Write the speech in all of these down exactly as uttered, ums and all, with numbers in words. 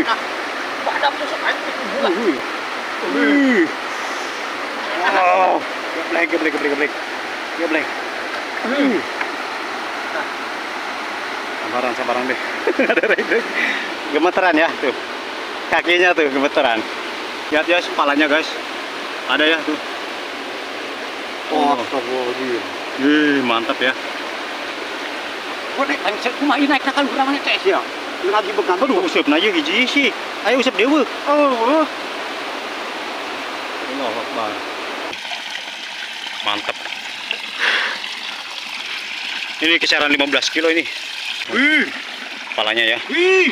Padam tuh sekali itu gula. Wih. Wow. Geblek, geblek, geblek, geblek. Geblek. Hmm. Sabaran, sabaran deh. Gemeteran ya tuh. Kakinya tuh gemeteran. Lihat ya kepalanya guys. Ada ya tuh. Oh, astagfirullahaladzim. Wih, mantap ya. Gua naik langsung cuma ini naik nakal kurang tes ya. Lagi began aduh usap na ieu hiji sih. Ayo usap dewe. Oh. Allahu Akbar. Mantap. Ini kisaran lima belas kilo ini. Wih, kepalanya ya. Wih.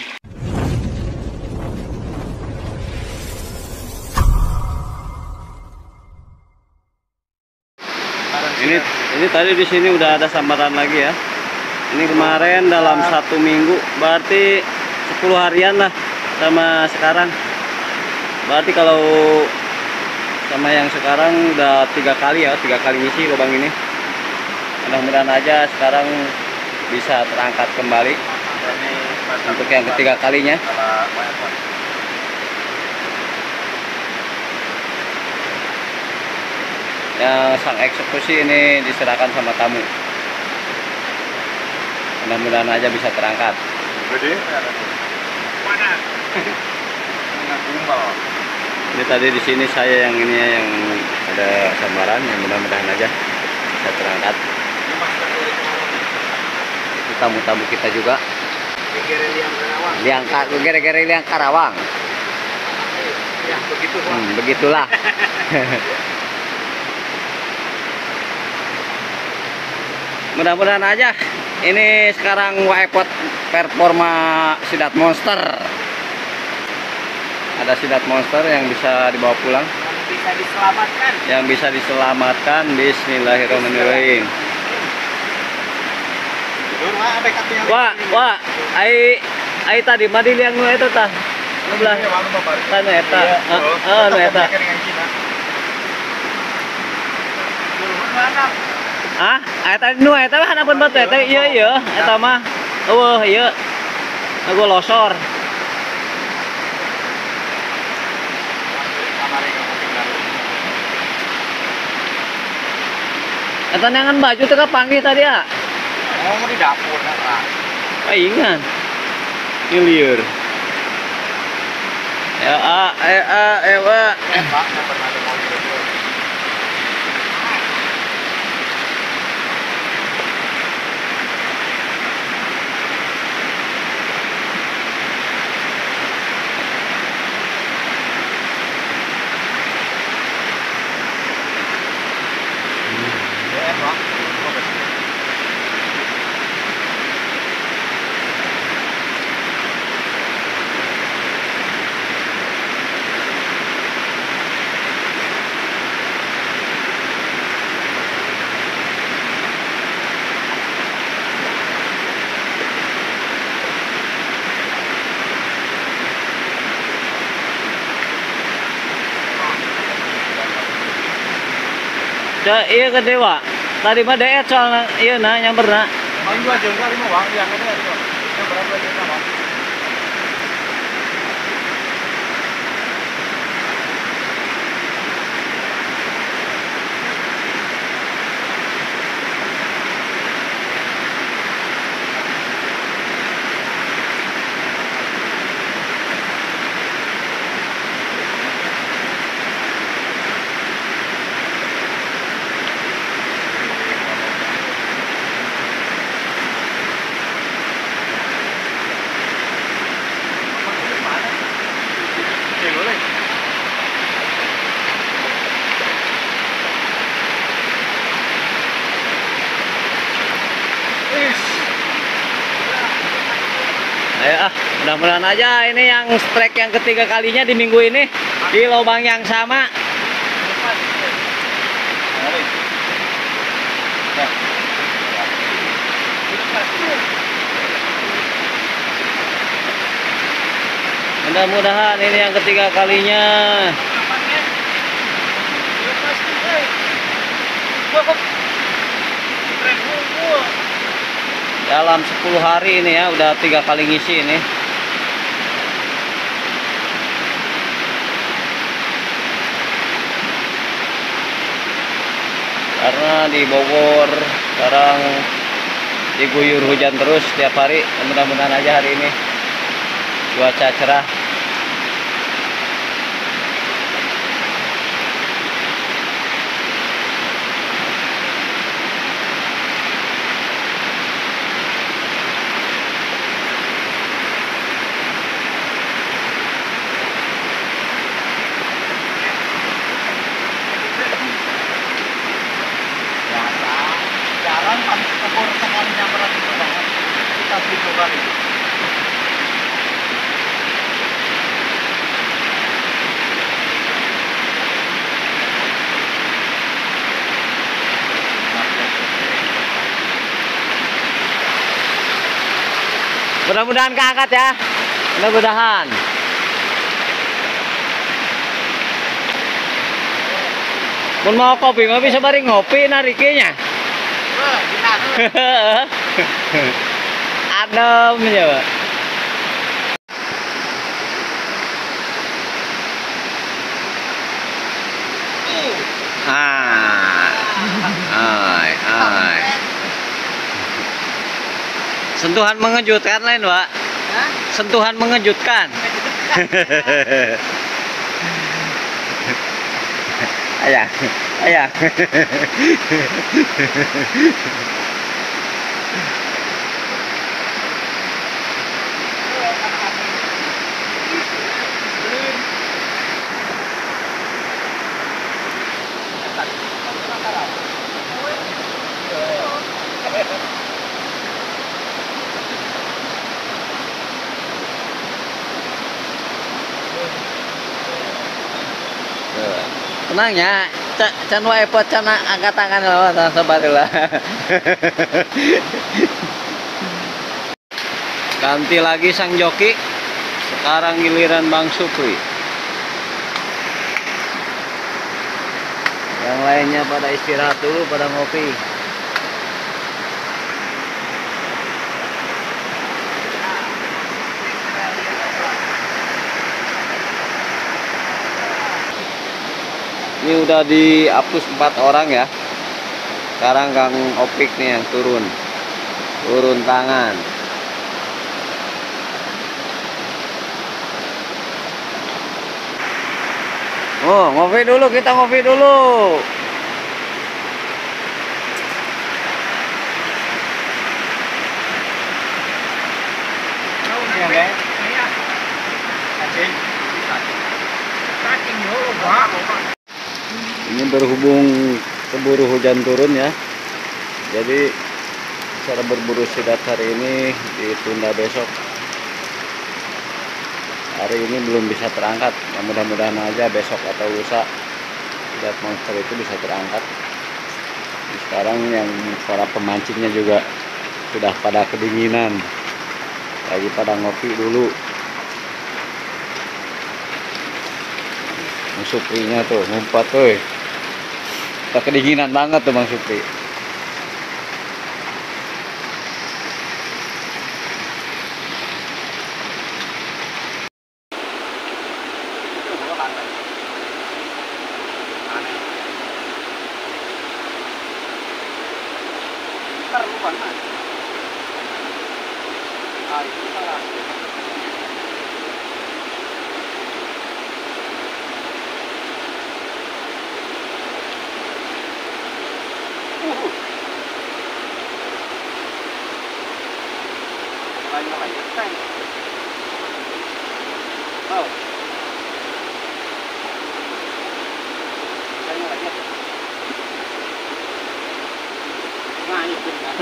Ini ini tadi di sini udah ada sambaran lagi ya. Ini kemarin dalam satu minggu, berarti sepuluh harian lah sama sekarang. Berarti kalau sama yang sekarang udah tiga kali ya, tiga kali ngisi lubang ini. Mudah-mudahan aja sekarang bisa terangkat kembali untuk yang ketiga kalinya. Yang sang eksekusi ini diserahkan sama tamu. Mudah-mudahan aja bisa terangkat. Ini tadi di sini saya yang ini yang ada sambaran, yang mudah-mudahan aja bisa terangkat. Itu tamu-tamu kita juga. Liang Gere-gere Liang Karawang. Ya, begitu. Hmm, begitulah. Mudah-mudahan aja ini sekarang Waipot performa sidat monster. Ada sidat monster yang bisa dibawa pulang, Yang bisa diselamatkan. yang bisa diselamatkan. Bismillahirrahmanirrahim. Wah, wah, ai ai tadi mah di liang nu eta tah. Nu belah. Tah nu eta. Heeh, nu eta. Ah, eta nu eta mah hanapeun batu eta ieu ieu eta mah. Eueuh ieu. Aku losor. Eta neangan baju teh kapanggih tadi ya. Oh, di dapur nah. Paingan. Ini liur. Ya a e a e wa. Eh, Pak, saya pernah ada mobil itu. Da iya gede wa. Tadi mah deet soalnya iya nah nyamperna. Main dua jengkal lima uang yang ada itu. Yang berapa jengkal bang? Ayo ah, mudah-mudahan aja ini yang strike yang ketiga kalinya di minggu ini di lubang yang sama. Mudah-mudahan ini yang ketiga kalinya. Dalam sepuluh hari ini ya udah tiga kali ngisi ini. karena di Bogor sekarang diguyur hujan terus setiap hari. Mudah-mudahan aja hari ini cuaca cerah. Jarang kami kebor sekali yang berat itu banget. Kita tujuh kali. Mudah-mudahan keangkat ya. Mudah-mudahan. Mun mau kopi mah bisa bareng ngopi narikinya. Wah, gila. Adem ya, Pak. Ah. Ai, ai. Sentuhan mengejutkan lain, Pak. Hah? Sentuhan mengejutkan. Ayah, ayah. Tenang ya, can wae pot can angkat tangan lawan sabarlah. Ganti lagi sang joki. Sekarang giliran Bang Supri. Yang lainnya pada istirahat dulu, pada ngopi. Ini udah dihapus empat orang ya. Sekarang Kang Opik nih yang turun. Turun tangan. Oh, ngopi dulu, kita ngopi dulu. Iya, guys. Iya. Cacing. Cacing dulu, Pak. Ini berhubung keburu hujan turun ya, jadi cara berburu sidat hari ini ditunda besok. Hari ini belum bisa terangkat, ya, mudah-mudahan aja besok atau lusa sidat monster itu bisa terangkat. Sekarang yang para pemancingnya juga sudah pada kedinginan, lagi pada ngopi dulu. Suprinya tuh ngumpet tuh. Udah kedinginan banget tuh Bang Supri. Oh. Nah, itu kan.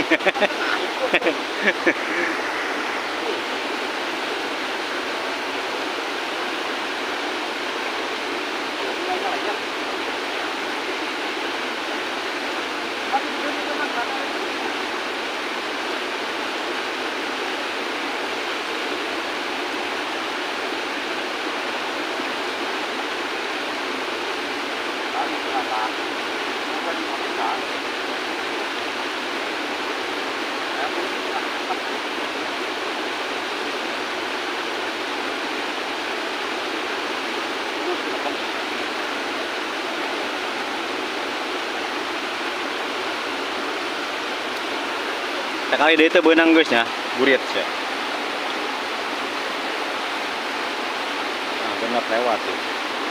Sekali dia itu benang guys ya, burit ya. Nah, benar lewat tuh.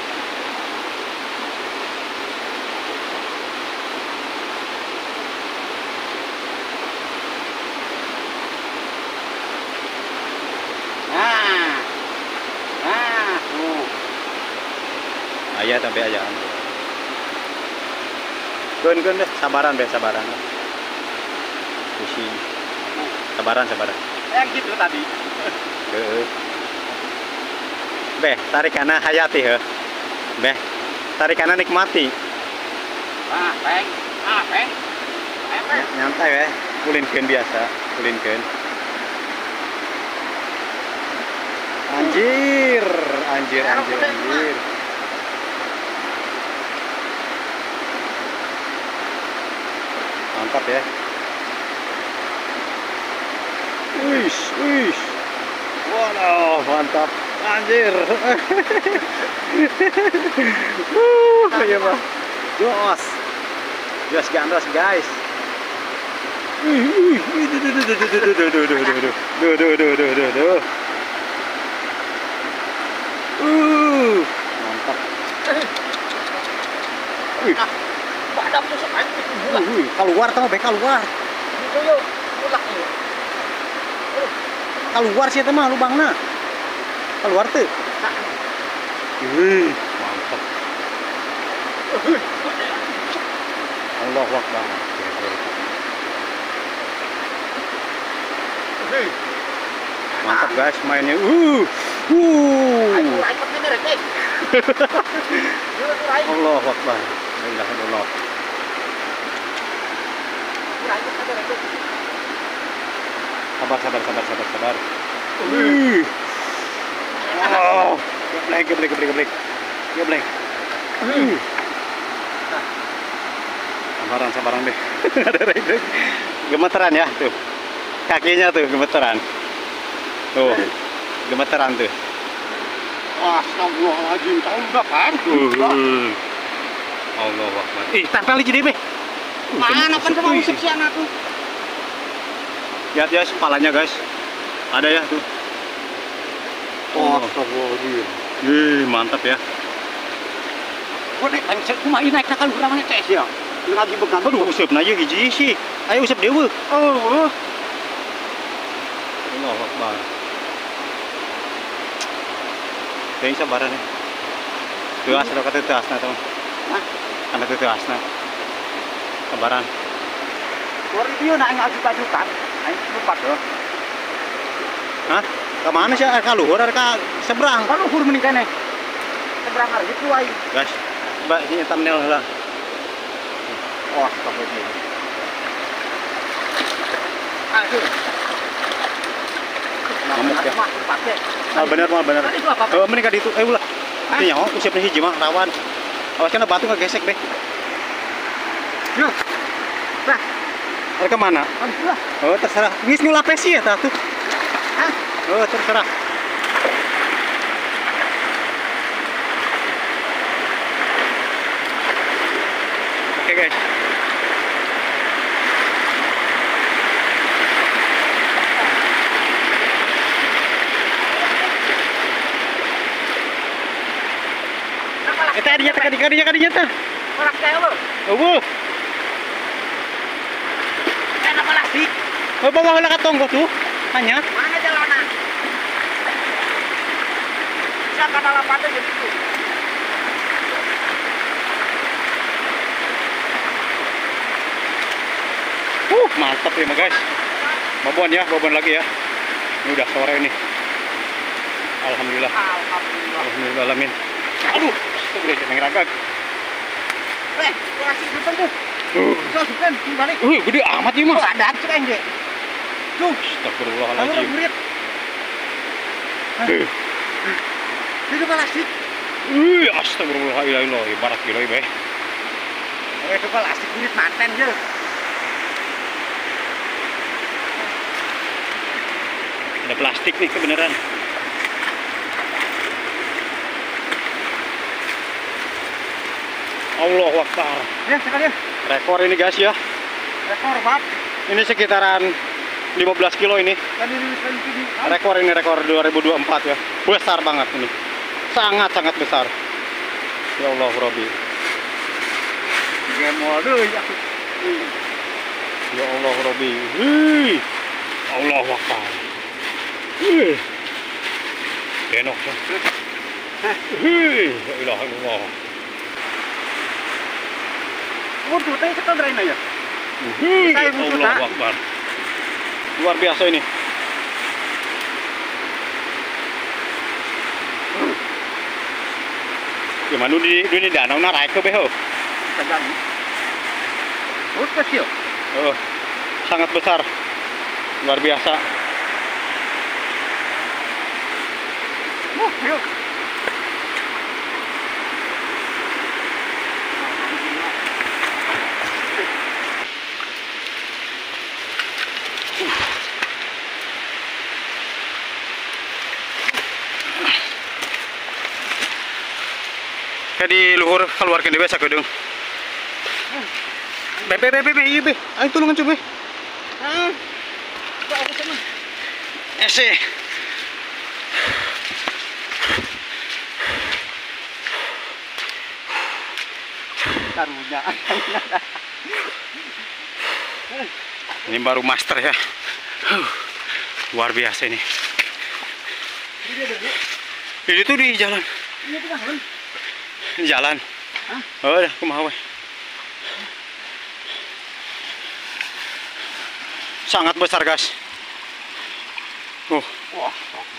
Nah, nah, tuh. Ayah sampai ayaan. Gun gun deh, sabaran deh, sabaran. Pusing. Sabaran, sabaran. Yang gitu tadi. Heeh. Beh, tarik kanan hayati he. Beh, tarik kanan nikmati. Ah, peng. Ah, peng. Ny- Nyantai ya, kulinkeun biasa, kulinkeun. Anjir, anjir, anjir, anjir. Mantap ya. Wih, wih. Waduh, mantap. Anjir. uh, iya mah. Jos. Jos gandos, guys. Wih, wih, wih, duh, duh, duh, duh, duh, duh, duh, duh, duh, duh, duh, duh, duh, duh, duh, duh. Uh, mantap. Wih, Padam tuh sepanjang itu bulan. wih, keluar tau, be keluar. Itu yuk, mulak yuk. Keluar sih mah lubangna. Keluar tuh. Wih, mantap. Allahu Akbar. Mantap guys mainnya. Uh. Uh. Ayo, ayo bener ya, Cek. Yuk, ayo. Allahu Akbar. Alhamdulillah. Ayo, bener ya, Cek. Sabar, sabar, sabar, sabar, sabar. Uh. Oh. Geblek, geblek, geblek, geblek. Geblek. Uh. Sabaran, sabaran deh. Ada rek. Gemeteran ya tuh. Kakinya tuh gemeteran. Tuh. Gemeteran tuh. Astagfirullahaladzim, tahu nggak kan? Uh. Allah Akbar. Ih, tempel aja deh, Be. Mana kan sama usik si anakku? Lihat ya kepalanya, guys. Ada ya tuh. Oh, astagfirullahaladzim. Ih, mantap ya. Kok nek kan cuma ini naik nakal uramanya tes ya. Lagi begang Aduh, usap aja hiji sih. Ayo usap dewe. Oh, Allah Akbar. Kayaknya sabaran ya. Tuas, ada kata tuas nah, teman. Hah? Ada kata tuas nah. Sabaran. Kori dia nak ngaji pajukan. Ayo lupa dong. Hah? Kemana sih? Ka luhur ka seberang. Kan ukur mending kene. Seberang hari itu ayo. Guys, coba sini thumbnail lah. Oh, astagfirullah. Aduh. Ngamuk ya. Pakai. Mal bener, mal bener. Tadi itu apa? Oh, menikah di itu. Eh, ulah. Itu nyawa, usapnya hiji mah rawan. Awas kena batu nggak gesek deh. Yuk. Nah, Ada kemana? alhamdulillah. Oh, terserah. Ngis ngulapes sih ya, tuh. Hah? Oh, terserah. Oke, guys. Eh, tadi nyata, tadi tadi tadi nyata. Orang kaya lo. Oh, Eh, nama lagi. oh, bawa lah katonggo tuh. Hanya. Mana jalanan? Siapa dalam pantai begitu? Uh, mantap ya, guys. Babon ya, babon lagi ya. Ini udah sore ini. Alhamdulillah. Alhamdulillah. Alhamdulillah alamin. Aduh, itu udah jadi ngeragak. Eh, kasih depan tuh. Uh, Bisa depan, balik. uh, gede amat ini Oh, mah. ada cek aja. Tuh, kamu Astagfirullahaladzim. murid. Uh, Itu plastik. uh, astagfirullahaladzim. Ibarat gila ibe. Eh, itu plastik murid manten ya. Ada plastik nih kebenaran. Allahu Akbar. Ya, sekalian. Rekor ini guys ya. Rekor, Pak. Ini sekitaran lima belas kilo ini. Kan ini kan ini. Rekor ini rekor dua ribu dua puluh empat ya. Besar banget ini. Sangat-sangat besar. Ya Allah, Robi. Gemol deh ya. Ya Allah, Robi. Wih. Allah Akbar. Wih. Enak ya. Wih. Ya ilah Allah. Waduh, teh kita drain aja. Wih. Saya butuh, Allah tak? Akbar. Luar biasa ini. Gimana di di danau naik ke beho? Tegang. Oh, kecil. Oh, sangat besar. Luar biasa. Oh, yuk. Kayak di luhur keluarkan di biasa kedung. Bebe bebe bebe iya be. Ayo tulungan coba. Ah. Enggak aku teman. Ese. Karunya. Ini baru master ya. Luar biasa ini. Ini tuh di jalan. Ini tuh kan. Di jalan. Hah? Oh, udah, aku mau. Sangat besar, guys. Uh. Wah.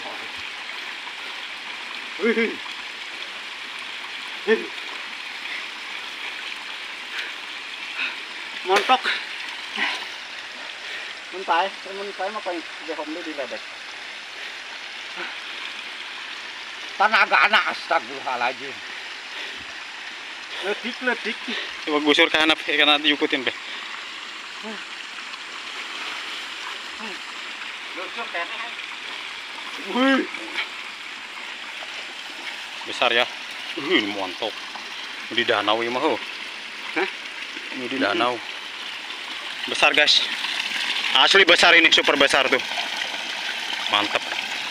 Montok. Mentai, mentai mah paling jauh di ledek. Tenaga anak astagfirullahaladzim. Letik letik. Coba gusur ke anak, karena diikutin be. Gusur kene. Wih. Besar ya. Uh, ini mantap. Di danau ini mah. Hah? Ini di danau. Besar, guys. Asli besar ini, super besar tuh. Mantap.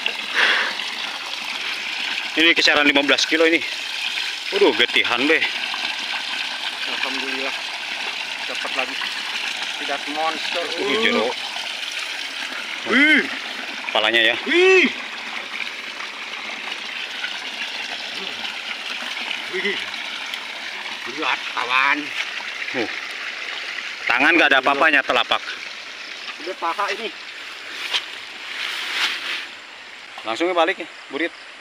Ini kisaran lima belas kilo ini. Waduh, getihan be. Alhamdulillah. Dapat lagi. Tidak monster. Uh, jero. Wih. Kepalanya ya. Wih. Wih. Lihat kawan. Uh. Tangan nggak ada apa-apanya, telapak. Udah paha ini. Langsung balik ya, burit.